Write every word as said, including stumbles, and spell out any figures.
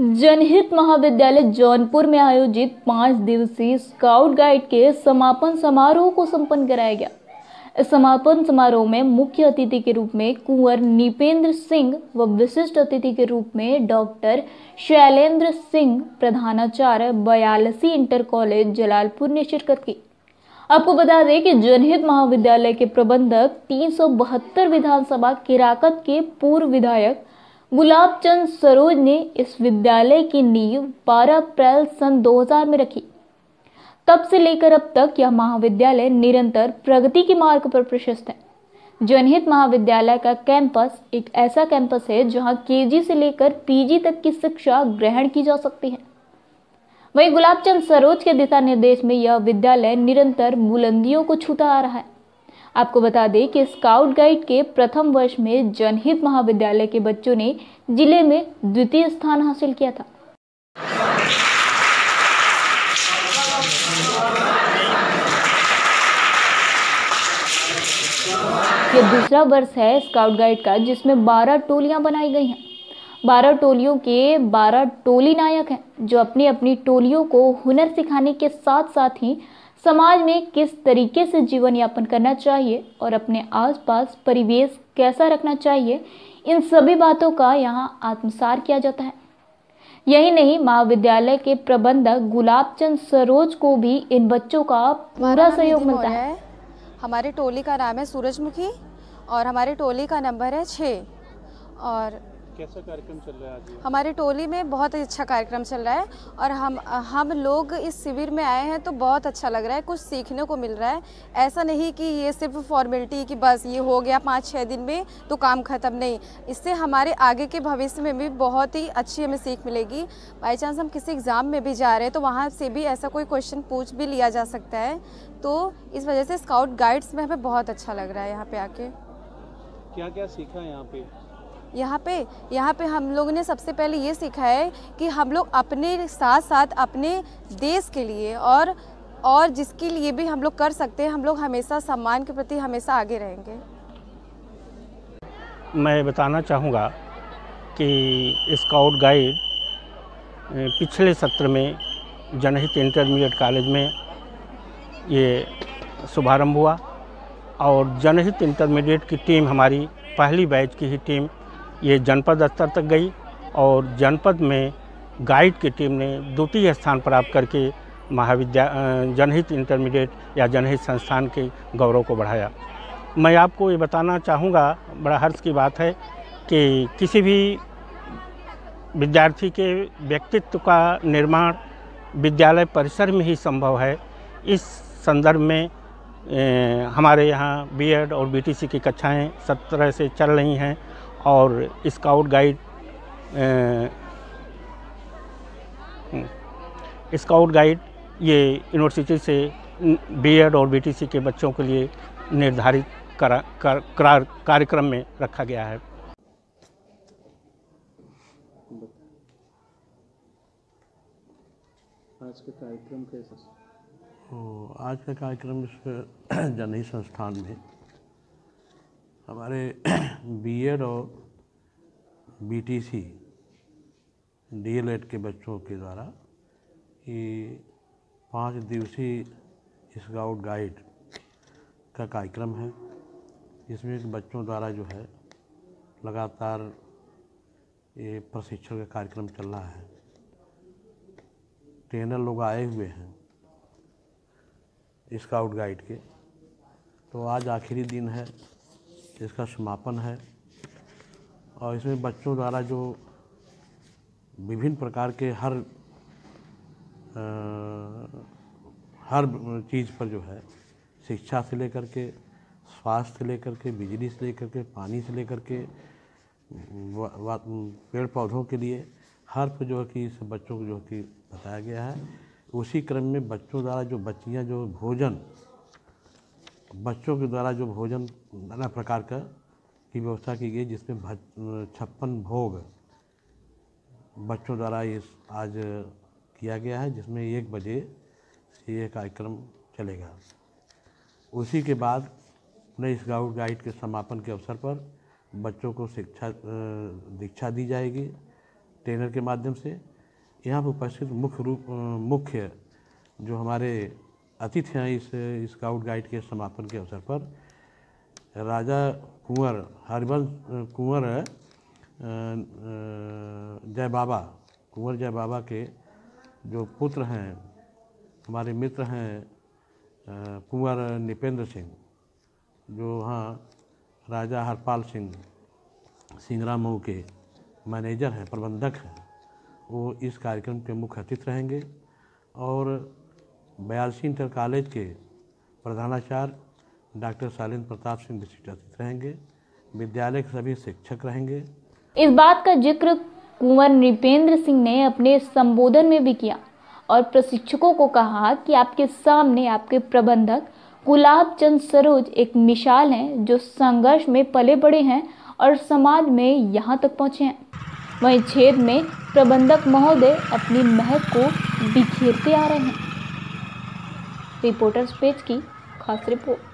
जनहित महाविद्यालय जौनपुर में आयोजित पांच दिवसीय स्काउट गाइड के समापन समारोह को संपन्न कराया गया। इस समापन समारोह में मुख्य अतिथि के रूप में कुंवर निपेंद्र सिंह व विशिष्ट अतिथि के रूप में डॉक्टर शैलेंद्र सिंह प्रधानाचार्य बयालसी इंटर कॉलेज जलालपुर ने शिरकत की। आपको बता दें कि जनहित महाविद्यालय के प्रबंधक तीन सौ बहत्तर विधानसभा किराकत के पूर्व विधायक गुलाब चंद सरोज ने इस विद्यालय की नींव बारह अप्रैल सन दो हज़ार में रखी। तब से लेकर अब तक यह महाविद्यालय निरंतर प्रगति के मार्ग पर प्रशस्त है। जनहित महाविद्यालय का कैंपस एक ऐसा कैंपस है जहां केजी से लेकर पीजी तक की शिक्षा ग्रहण की जा सकती है। वहीं गुलाब चंद सरोज के दिशा निर्देश में यह विद्यालय निरंतर बुलंदियों को छूता आ रहा है। आपको बता दें कि स्काउट गाइड के प्रथम वर्ष में जनहित महाविद्यालय के बच्चों ने जिले में द्वितीय स्थान हासिल किया था। यह दूसरा वर्ष है स्काउट गाइड का जिसमें बारह टोलियां बनाई गई हैं। बारह टोलियों के बारह टोली नायक हैं जो अपनी अपनी टोलियों को हुनर सिखाने के साथ साथ ही समाज में किस तरीके से जीवन यापन करना चाहिए और अपने आसपास परिवेश कैसा रखना चाहिए, इन सभी बातों का यहाँ आत्मसार किया जाता है। यही नहीं, महाविद्यालय के प्रबंधक गुलाब चंद सरोज को भी इन बच्चों का पूरा सहयोग मिलता है। हमारी टोली का नाम है सूरजमुखी और हमारी टोली का नंबर है छः। और कैसा कार्यक्रम चल रहा है आज? हमारी टोली में बहुत अच्छा कार्यक्रम चल रहा है और हम हम लोग इस शिविर में आए हैं तो बहुत अच्छा लग रहा है, कुछ सीखने को मिल रहा है। ऐसा नहीं कि ये सिर्फ फॉर्मेलिटी कि बस ये हो गया पाँच छः दिन में तो काम ख़त्म, नहीं। इससे हमारे आगे के भविष्य में भी बहुत ही अच्छी हमें सीख मिलेगी। बाई चांस हम किसी एग्ज़ाम में भी जा रहे हैं तो वहाँ से भी ऐसा कोई क्वेश्चन पूछ भी लिया जा सकता है। तो इस वजह से स्काउट गाइड्स में हमें बहुत अच्छा लग रहा है यहाँ पे आके। क्या क्या सीखा है यहाँ पे? यहाँ पे यहाँ पे हम लोगों ने सबसे पहले ये सीखा है कि हम लोग अपने साथ साथ अपने देश के लिए और और जिसके लिए भी हम लोग कर सकते हैं, हम लोग हमेशा सम्मान के प्रति हमेशा आगे रहेंगे। मैं बताना चाहूँगा कि स्काउट गाइड पिछले सत्र में जनहित इंटरमीडिएट कॉलेज में ये शुभारंभ हुआ और जनहित इंटरमीडिएट की टीम, हमारी पहली बैच की ही टीम, ये जनपद स्तर तक गई और जनपद में गाइड की टीम ने द्वितीय स्थान प्राप्त करके महाविद्या जनहित इंटरमीडिएट या जनहित संस्थान के गौरव को बढ़ाया। मैं आपको ये बताना चाहूँगा, बड़ा हर्ष की बात है कि किसी भी विद्यार्थी के व्यक्तित्व का निर्माण विद्यालय परिसर में ही संभव है। इस संदर्भ में ए, हमारे यहाँ बीएड और बीटीसी की कक्षाएँ सत्रह से चल रही हैं और स्काउट गाइड स्काउट गाइड ये यूनिवर्सिटी से बीएड और बीटीसी के बच्चों के लिए निर्धारित करा, कर, करार कार्यक्रम में रखा गया है। आज का कार्यक्रम कैसा? आज का कार्यक्रम इस जनहित संस्थान में हमारे बीएड और बीटीसी डीएलएड के बच्चों के द्वारा ये पाँच दिवसीय स्काउट गाइड का कार्यक्रम है, जिसमें बच्चों द्वारा जो है लगातार ये प्रशिक्षण का कार्यक्रम चल रहा है। ट्रेनर लोग आए हुए हैं स्काउट गाइड के, तो आज आखिरी दिन है, इसका समापन है और इसमें बच्चों द्वारा जो विभिन्न प्रकार के हर आ, हर चीज़ पर जो है शिक्षा से लेकर के स्वास्थ्य से लेकर के बिजली से लेकर के पानी से लेकर के पेड़ पौधों के लिए हर पर जो है कि इस बच्चों को जो है कि बताया गया है। उसी क्रम में बच्चों द्वारा जो बच्चियाँ जो भोजन बच्चों के द्वारा जो भोजन नाना प्रकार का की व्यवस्था की गई, जिसमें छप्पन भोग बच्चों द्वारा इस आज किया गया है, जिसमें एक बजे से ये कार्यक्रम चलेगा। उसी के बाद नए स्काउट गाइड के समापन के अवसर पर बच्चों को शिक्षा दीक्षा दी जाएगी ट्रेनर के माध्यम से। यहाँ पर उपस्थित मुख्य रूप मुख्य जो हमारे अतिथि हैं इस स्काउट गाइड के समापन के अवसर पर, राजा कुंवर हरिवंश कुंवर जय बाबा कुंवर जय बाबा के जो पुत्र हैं, हमारे मित्र हैं कुंवर निपेंद्र सिंह, जो हाँ राजा हरपाल सिंह सिंगरा मऊ के मैनेजर हैं, प्रबंधक हैं, वो इस कार्यक्रम के मुख्य अतिथि रहेंगे। और बयालसी इंटर कॉलेज के प्रधानाचार्य डॉक्टर शैलेंद्र प्रताप सिंह विशिष्ट अतिथि रहेंगे। विद्यालय के सभी शिक्षक रहेंगे। इस बात का जिक्र कुंवर नृपेंद्र सिंह ने अपने संबोधन में भी किया और प्रशिक्षकों को कहा कि आपके सामने आपके प्रबंधक गुलाब चंद सरोज एक मिसाल हैं, जो संघर्ष में पले बड़े हैं और समाज में यहाँ तक पहुँचे हैं। वहीं क्षेत्र में प्रबंधक महोदय अपनी महक को बिखेरते आ रहे हैं। रिपोर्टर्स पेज की खास रिपोर्ट।